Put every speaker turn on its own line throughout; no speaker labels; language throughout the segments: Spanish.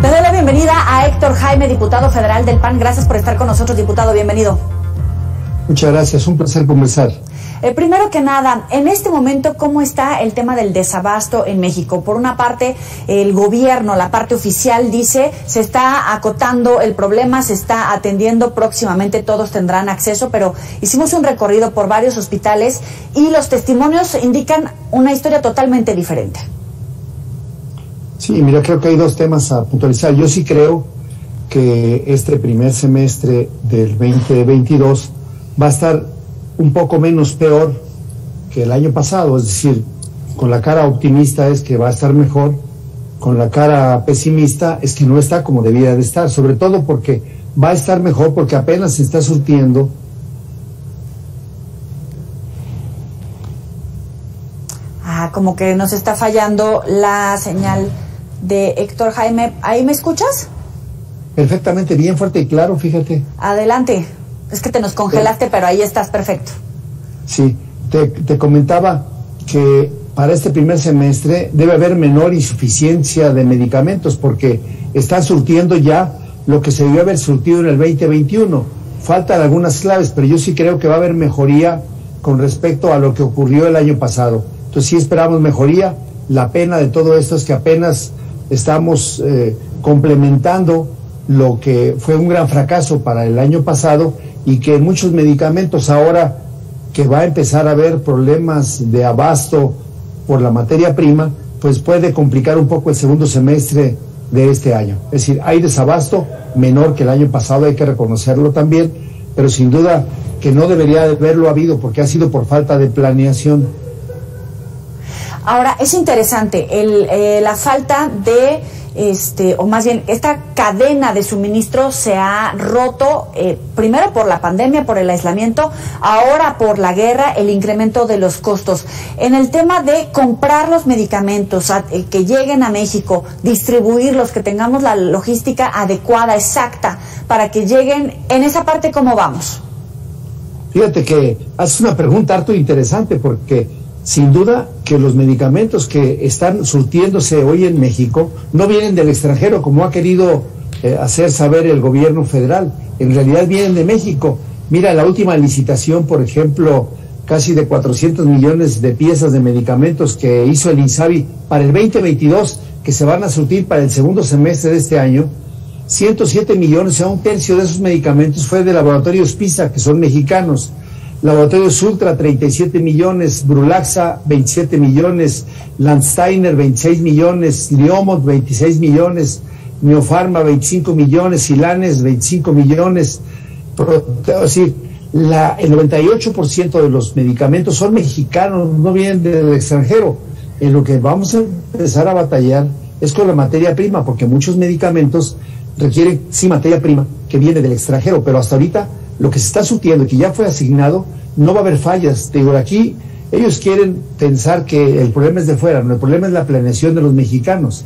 Le doy la bienvenida a Héctor Jaime, diputado federal del PAN. Gracias por estar con nosotros, diputado. Bienvenido.
Muchas gracias, un placer conversar.
Primero que nada, en este momento, ¿cómo está el tema del desabasto en México? Por una parte, el gobierno, la parte oficial dice, se está acotando el problema, se está atendiendo, próximamente todos tendrán acceso, pero hicimos un recorrido por varios hospitales y los testimonios indican una historia totalmente diferente.
Sí, mira, creo que hay dos temas a puntualizar. Yo sí creo que este primer semestre del 2022 va a estar un poco menos peor que el año pasado, es decir, con la cara optimista es que va a estar mejor, con la cara pesimista es que no está como debía de estar, sobre todo porque va a estar mejor porque apenas se está surtiendo.
Como que nos está fallando la señal de Héctor Jaime. ¿Ahí me escuchas?
Perfectamente, bien fuerte y claro, fíjate.
Adelante. Es que te nos congelaste, pero ahí estás, perfecto.
Sí, te comentaba que para este primer semestre debe haber menor insuficiencia de medicamentos porque están surtiendo ya lo que se debió haber surtido en el 2021. Faltan algunas claves, pero yo sí creo que va a haber mejoría con respecto a lo que ocurrió el año pasado. Entonces sí esperamos mejoría. La pena de todo esto es que apenas estamos complementando lo que fue un gran fracaso para el año pasado y que muchos medicamentos ahora que va a empezar a haber problemas de abasto por la materia prima, pues puede complicar un poco el segundo semestre de este año. Es decir, hay desabasto menor que el año pasado, hay que reconocerlo también, pero sin duda que no debería de haberlo habido porque ha sido por falta de planeación.
Ahora, es interesante la falta de, o más bien, esta cadena de suministro se ha roto, primero por la pandemia, por el aislamiento, ahora por la guerra, el incremento de los costos. En el tema de comprar los medicamentos, que lleguen a México, distribuirlos, que tengamos la logística adecuada, exacta, para que lleguen, en esa parte, ¿cómo vamos?
Fíjate que haces una pregunta harto interesante porque sin duda que los medicamentos que están surtiéndose hoy en México no vienen del extranjero, como ha querido hacer saber el gobierno federal. En realidad vienen de México. Mira, la última licitación, por ejemplo, casi de 400 millones de piezas de medicamentos que hizo el INSABI para el 2022, que se van a surtir para el segundo semestre de este año, 107 millones, o sea, un tercio de esos medicamentos fue de laboratorios PISA, que son mexicanos. Laboratorios Ultra, 37 millones, Brulaxa, 27 millones, Landsteiner, 26 millones, Liomot, 26 millones, Neopharma, 25 millones, Silanes, 25 millones. Es decir, el 98% de los medicamentos son mexicanos, no vienen del extranjero. En lo que vamos a empezar a batallar es con la materia prima, porque muchos medicamentos requieren, sí, materia prima que viene del extranjero, pero hasta ahorita lo que se está surtiendo y que ya fue asignado, no va a haber fallas. Te digo, aquí ellos quieren pensar que el problema es de fuera, no, el problema es la planeación de los mexicanos.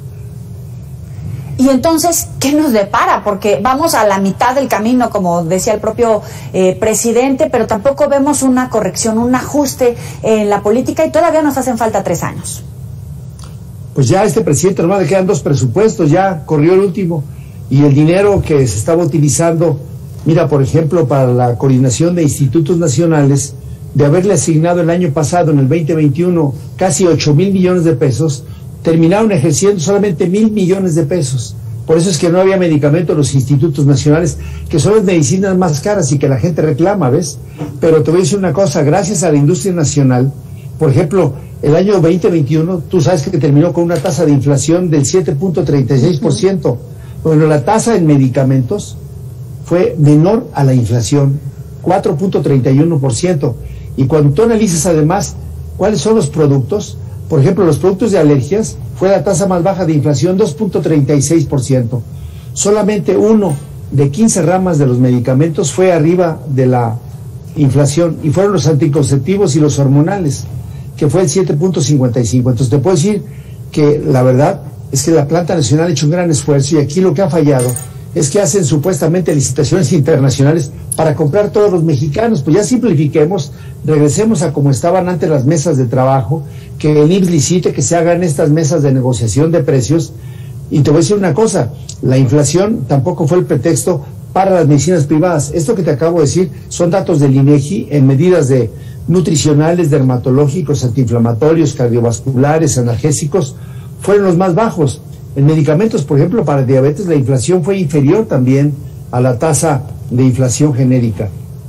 Y entonces, ¿qué nos depara? Porque vamos a la mitad del camino, como decía el propio presidente, pero tampoco vemos una corrección, un ajuste en la política y todavía nos hacen falta 3 años.
Pues ya este presidente nomás le quedan 2 presupuestos, ya corrió el último, y el dinero que se estaba utilizando, mira, por ejemplo, para la coordinación de institutos nacionales, de haberle asignado el año pasado, en el 2021, casi 8,000 millones de pesos, terminaron ejerciendo solamente 1,000 millones de pesos. Por eso es que no había medicamento en los institutos nacionales, que son las medicinas más caras y que la gente reclama, ¿ves? Pero te voy a decir una cosa, gracias a la industria nacional, por ejemplo, el año 2021, tú sabes que terminó con una tasa de inflación del 7.36%. Bueno, la tasa en medicamentos fue menor a la inflación, 4.31%. Y cuando tú analizas además cuáles son los productos, por ejemplo, los productos de alergias, fue la tasa más baja de inflación, 2.36%. Solamente uno de 15 ramas de los medicamentos fue arriba de la inflación, y fueron los anticonceptivos y los hormonales, que fue el 7.55. Entonces te puedo decir que la verdad es que la Planta Nacional ha hecho un gran esfuerzo, y aquí lo que ha fallado es que hacen supuestamente licitaciones internacionales para comprar todos los mexicanos. Pues ya simplifiquemos, regresemos a como estaban antes las mesas de trabajo, que el IMSS licite, que se hagan estas mesas de negociación de precios, Y te voy a decir una cosa, la inflación tampoco fue el pretexto para las medicinas privadas. Esto que te acabo de decir son datos del INEGI en medidas de nutricionales, dermatológicos, antiinflamatorios, cardiovasculares, analgésicos, fueron los más bajos. En medicamentos, por ejemplo, para diabetes, la inflación fue inferior también a la tasa de inflación genérica.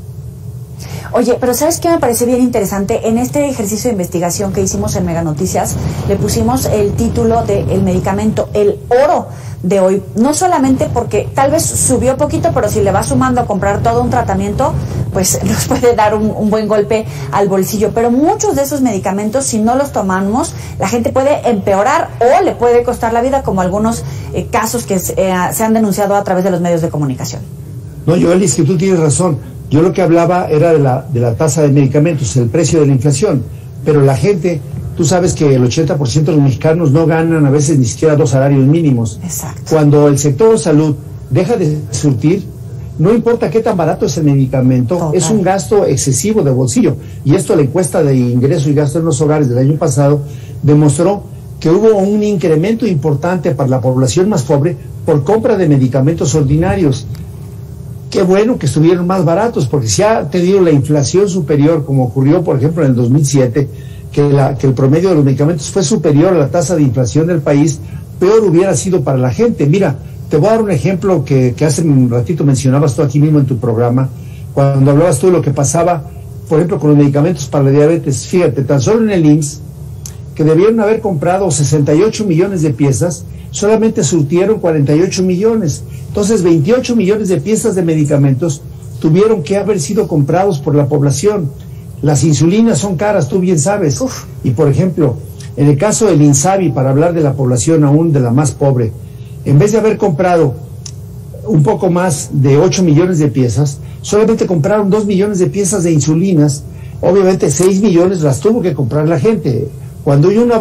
Oye, pero ¿sabes qué me parece bien interesante? En este ejercicio de investigación que hicimos en Mega Noticias, le pusimos el título del medicamento, el oro de hoy. No solamente porque tal vez subió poquito, pero si le vas sumando a comprar todo un tratamiento, pues nos puede dar un buen golpe al bolsillo. Pero muchos de esos medicamentos, si no los tomamos, la gente puede empeorar o le puede costar la vida, como algunos casos que se han denunciado a través de los medios de comunicación.
No, Joel, es que tú tienes razón. Yo lo que hablaba era de la tasa de medicamentos, el precio de la inflación, pero la gente, tú sabes que el 80% de los mexicanos no ganan a veces ni siquiera 2 salarios mínimos.
Exacto.
Cuando el sector de salud deja de surtir, no importa qué tan barato es el medicamento, total, es un gasto excesivo de bolsillo. Y esto, la encuesta de ingreso y gasto en los hogares del año pasado demostró que hubo un incremento importante para la población más pobre por compra de medicamentos ordinarios. Qué bueno que estuvieron más baratos, porque si ha tenido la inflación superior, como ocurrió, por ejemplo, en el 2007, que el promedio de los medicamentos fue superior a la tasa de inflación del país, peor hubiera sido para la gente. Mira, te voy a dar un ejemplo que hace un ratito mencionabas tú aquí mismo en tu programa, cuando hablabas tú de lo que pasaba, por ejemplo, con los medicamentos para la diabetes. Fíjate, tan solo en el IMSS, que debieron haber comprado 68 millones de piezas, solamente surtieron 48 millones. Entonces, 28 millones de piezas de medicamentos tuvieron que haber sido comprados por la población. Las insulinas son caras, tú bien sabes.
Uf.
Y, por ejemplo, en el caso del INSABI, para hablar de la población aún de la más pobre, en vez de haber comprado un poco más de 8 millones de piezas, solamente compraron 2 millones de piezas de insulinas. Obviamente 6 millones las tuvo que comprar la gente. Cuando uno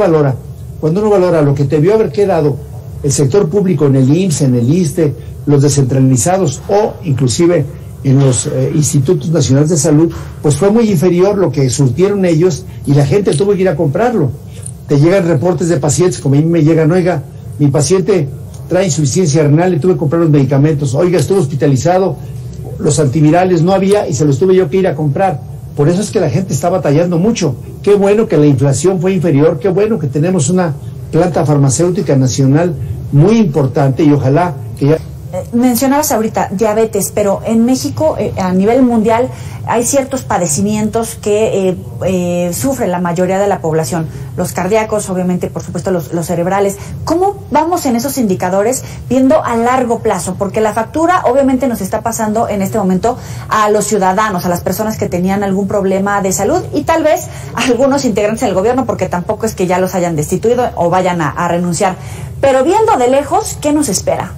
valora lo que debió haber quedado el sector público en el IMSS, en el ISSSTE, los descentralizados o inclusive en los institutos nacionales de salud, pues fue muy inferior lo que surtieron ellos y la gente tuvo que ir a comprarlo. Te llegan reportes de pacientes, como a mí me llegan, oiga, mi paciente trae insuficiencia renal, le tuve que comprar los medicamentos, oiga, estuvo hospitalizado, los antivirales no había y se los tuve yo que ir a comprar. Por eso es que la gente está batallando mucho. Qué bueno que la inflación fue inferior, qué bueno que tenemos una planta farmacéutica nacional muy importante y ojalá que ya...
Mencionabas ahorita diabetes, pero en México, a nivel mundial, hay ciertos padecimientos que sufre la mayoría de la población. Los cardíacos, obviamente, por supuesto, los cerebrales. ¿Cómo vamos en esos indicadores viendo a largo plazo? Porque la factura, obviamente, nos está pasando en este momento a los ciudadanos, a las personas que tenían algún problema de salud y tal vez a algunos integrantes del gobierno, porque tampoco es que ya los hayan destituido o vayan a renunciar. Pero viendo de lejos, ¿qué nos espera?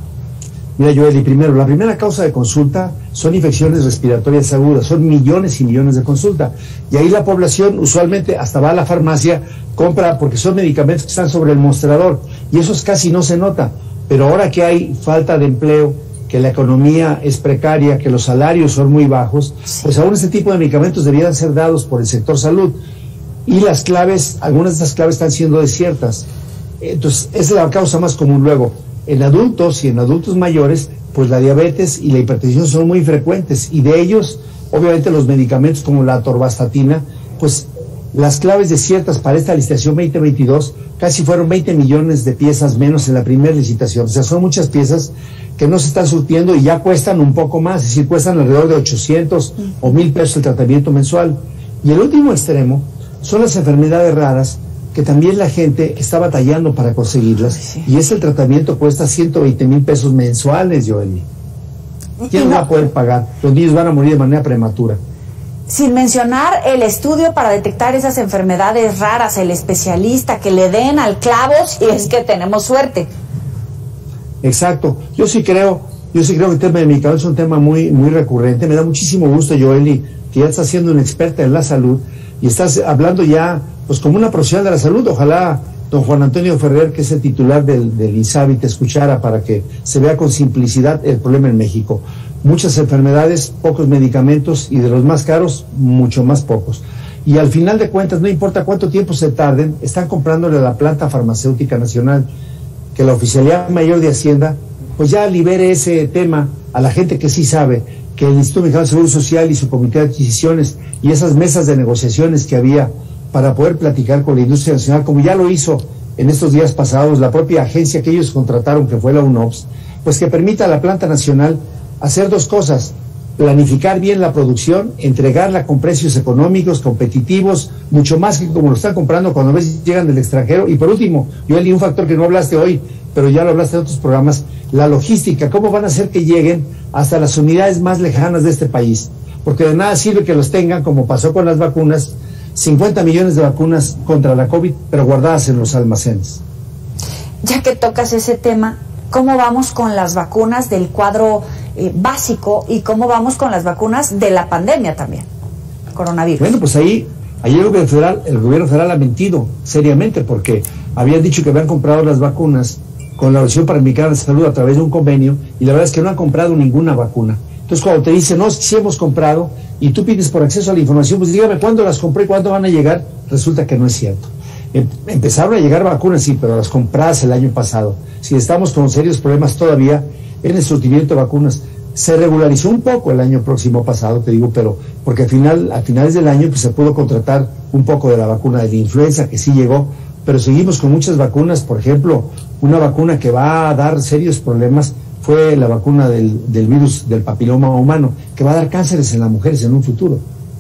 Mira, Joeli, primero, la primera causa de consulta son infecciones respiratorias agudas, son millones y millones de consulta. Y ahí la población usualmente hasta va a la farmacia, compra, porque son medicamentos que están sobre el mostrador, y eso casi no se nota. Pero ahora que hay falta de empleo, que la economía es precaria, que los salarios son muy bajos, pues aún este tipo de medicamentos debieran ser dados por el sector salud. Y las claves, algunas de estas claves están siendo desiertas. Entonces, esa es la causa más común. Luego, en adultos y en adultos mayores, pues la diabetes y la hipertensión son muy frecuentes, y de ellos, obviamente, los medicamentos como la atorvastatina, pues las claves desiertas para esta licitación 2022 casi fueron 20 millones de piezas menos en la primera licitación. O sea, son muchas piezas que no se están surtiendo y ya cuestan un poco más, es decir, cuestan alrededor de 800 o 1,000 pesos el tratamiento mensual. Y el último extremo son las enfermedades raras, que también la gente está batallando para conseguirlas, sí. Y ese tratamiento cuesta 120,000 pesos mensuales, Joely. ¿Quién no va a poder pagar? Los niños van a morir de manera prematura.
Sin mencionar el estudio para detectar esas enfermedades raras, el especialista que le den al clavo si es que tenemos suerte.
Exacto. Yo sí creo que el tema de medicamentos es un tema muy, muy recurrente. Me da muchísimo gusto, Joely, que ya estás siendo una experta en la salud y estás hablando ya pues como una profesional de la salud. Ojalá don Juan Antonio Ferrer, que es el titular del INSABI, te escuchara para que se vea con simplicidad el problema en México. Muchas enfermedades, pocos medicamentos, y de los más caros, mucho más pocos. Y al final de cuentas, no importa cuánto tiempo se tarden, están comprándole a la planta farmacéutica nacional. que la Oficialía Mayor de Hacienda pues ya libere ese tema a la gente que sí sabe, que el Instituto Mexicano de Seguro Social y su Comité de Adquisiciones y esas mesas de negociaciones que había para poder platicar con la industria nacional, como ya lo hizo en estos días pasados la propia agencia que ellos contrataron, que fue la UNOPS, pues que permita a la planta nacional hacer dos cosas: planificar bien la producción, entregarla con precios económicos, competitivos, mucho más que como lo están comprando cuando a veces llegan del extranjero. Y por último, Joel, y un factor que no hablaste hoy, pero ya lo hablaste en otros programas, la logística. ¿Cómo van a hacer que lleguen hasta las unidades más lejanas de este país? Porque de nada sirve que los tengan, como pasó con las vacunas, 50 millones de vacunas contra la COVID, pero guardadas en los almacenes.
Ya que tocas ese tema, ¿cómo vamos con las vacunas del cuadro básico y cómo vamos con las vacunas de la pandemia también, coronavirus?
Bueno, pues ahí el gobierno federal ha mentido seriamente, porque habían dicho que habían comprado las vacunas con la Organización Panamericana de Salud a través de un convenio, y la verdad es que no han comprado ninguna vacuna. Entonces, cuando te dicen, no, sí hemos comprado, y tú pides por acceso a la información, pues dígame cuándo las compré y cuándo van a llegar, resulta que no es cierto. Empezaron a llegar vacunas, sí, pero las compradas el año pasado. Si estamos con serios problemas todavía en el surtimiento de vacunas. Se regularizó un poco el año próximo pasado, te digo, pero porque a finales del año pues se pudo contratar un poco de la vacuna de la influenza, que sí llegó, pero seguimos con muchas vacunas. Por ejemplo, una vacuna que va a dar serios problemas fue la vacuna del virus del papiloma humano, que va a dar cánceres en las mujeres en un futuro.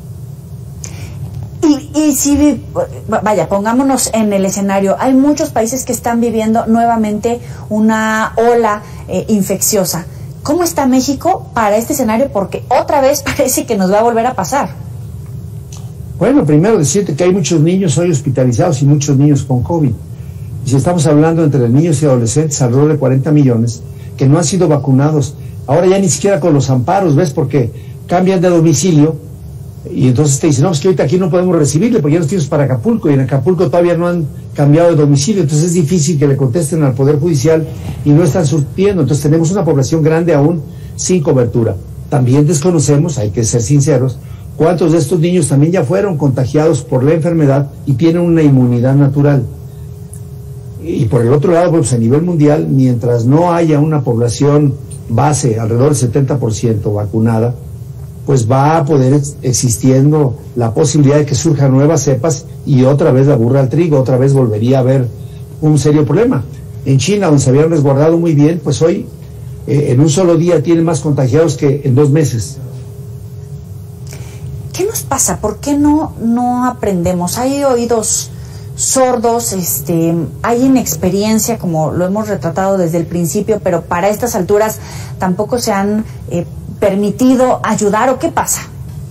Y si, vaya, pongámonos en el escenario, hay muchos países que están viviendo nuevamente una ola infecciosa. ¿Cómo está México para este escenario? Porque otra vez parece que nos va a volver a pasar.
Bueno, primero decirte que hay muchos niños hoy hospitalizados y muchos niños con COVID. Y si estamos hablando entre niños y adolescentes, alrededor de 40 millones que no han sido vacunados. Ahora ya ni siquiera con los amparos, ¿ves? Porque cambian de domicilio y entonces te dicen, no, es que ahorita aquí no podemos recibirle porque ya nos tienes para Acapulco, y en Acapulco todavía no han cambiado de domicilio, entonces es difícil que le contesten al Poder Judicial y no están surtiendo. Entonces tenemos una población grande aún sin cobertura. También desconocemos, hay que ser sinceros, cuántos de estos niños también ya fueron contagiados por la enfermedad y tienen una inmunidad natural. Y por el otro lado, pues a nivel mundial, mientras no haya una población base alrededor del 70% vacunada, pues va a poder existiendo la posibilidad de que surjan nuevas cepas y otra vez la burra al trigo, otra vez volvería a haber un serio problema. En China, donde se habían resguardado muy bien, pues hoy en un solo día tienen más contagiados que en 2 meses.
¿Qué nos pasa? ¿Por qué no aprendemos? Hay oídos sordos, hay inexperiencia, como lo hemos retratado desde el principio, pero para estas alturas tampoco se han permitido ayudar, ¿o qué pasa?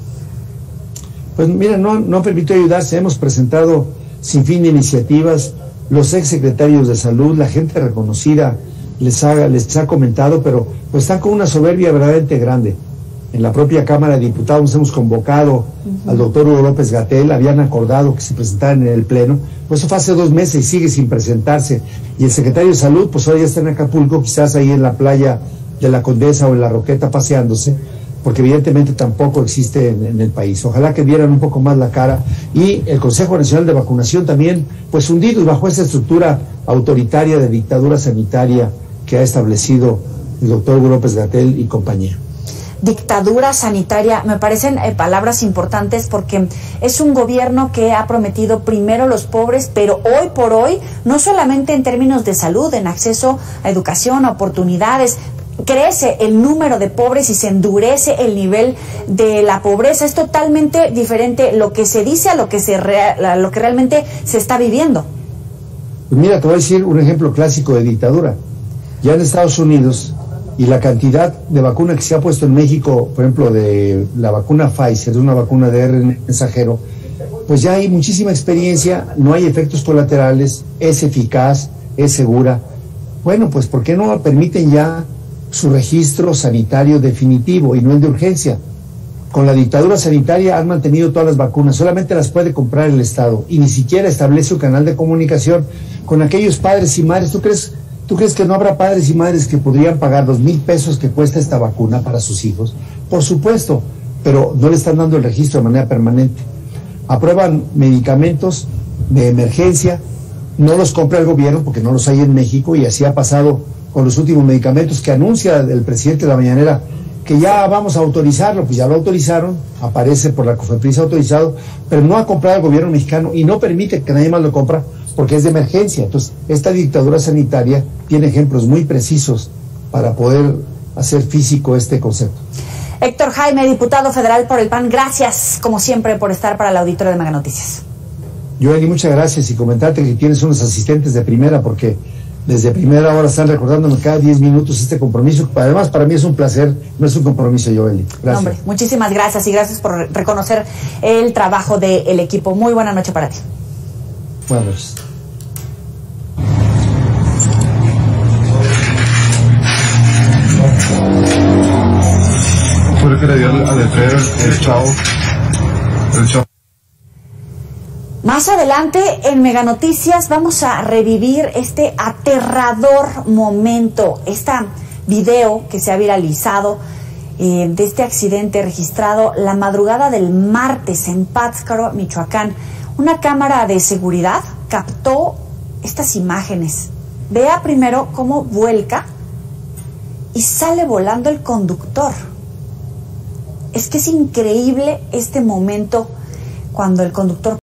Pues mira, no permitió ayudarse. Hemos presentado sin fin de iniciativas, los exsecretarios de salud, la gente reconocida les ha comentado, pero pues están con una soberbia verdaderamente grande. En la propia Cámara de Diputados hemos convocado al doctor Hugo López-Gatell, habían acordado que se presentaran en el Pleno, pues eso fue hace 2 meses y sigue sin presentarse. Y el secretario de Salud, pues hoy está en Acapulco, quizás ahí en la playa de la Condesa o en la Roqueta paseándose, porque evidentemente tampoco existe en el país. Ojalá que dieran un poco más la cara. Y el Consejo Nacional de Vacunación también, pues hundidos bajo esa estructura autoritaria de dictadura sanitaria que ha establecido el doctor Hugo López-Gatell y compañía.
Dictadura sanitaria, me parecen palabras importantes, porque es un gobierno que ha prometido primero los pobres, pero hoy por hoy, no solamente en términos de salud, en acceso a educación, a oportunidades, crece el número de pobres y se endurece el nivel de la pobreza. Es totalmente diferente lo que se dice a lo que realmente se está viviendo.
Pues mira, te voy a decir un ejemplo clásico de dictadura. Ya en Estados Unidos, y la cantidad de vacuna que se ha puesto en México, por ejemplo, de la vacuna Pfizer, una vacuna de ARN mensajero, pues ya hay muchísima experiencia, no hay efectos colaterales, es eficaz, es segura. Bueno, pues ¿por qué no permiten ya su registro sanitario definitivo y no el de urgencia? Con la dictadura sanitaria han mantenido todas las vacunas, solamente las puede comprar el Estado y ni siquiera establece un canal de comunicación con aquellos padres y madres. ¿Tú crees que no habrá padres y madres que podrían pagar 2,000 pesos que cuesta esta vacuna para sus hijos? Por supuesto, pero no le están dando el registro de manera permanente. Aprueban medicamentos de emergencia no los compra el gobierno porque no los hay en México, y así ha pasado con los últimos medicamentos que anuncia el presidente de la mañanera que ya vamos a autorizarlo. Pues ya lo autorizaron, aparece por la COFEPRIS autorizado, pero no ha comprado el gobierno mexicano y no permite que nadie más lo compra porque es de emergencia. Entonces, esta dictadura sanitaria tiene ejemplos muy precisos para poder hacer físico este concepto.
Héctor Jaime, diputado federal por el PAN, gracias como siempre por estar para el auditorio de Mega Noticias.
Joely, muchas gracias, y comentarte que tienes unos asistentes de primera, porque desde primera hora están recordándome cada 10 minutos este compromiso. Además, para mí es un placer, no es un compromiso, Joely. Gracias.
Hombre, muchísimas gracias, y gracias por reconocer el trabajo del equipo. Muy buena noche para ti.
Buenas noches.
Fue que le dio al letrero el chavo.
Más adelante en Mega Noticias vamos a revivir este aterrador momento, este video que se ha viralizado de este accidente registrado la madrugada del martes en Pátzcuaro, Michoacán. Una cámara de seguridad captó estas imágenes. Vea primero cómo vuelca y sale volando el conductor. Es que es increíble este momento cuando el conductor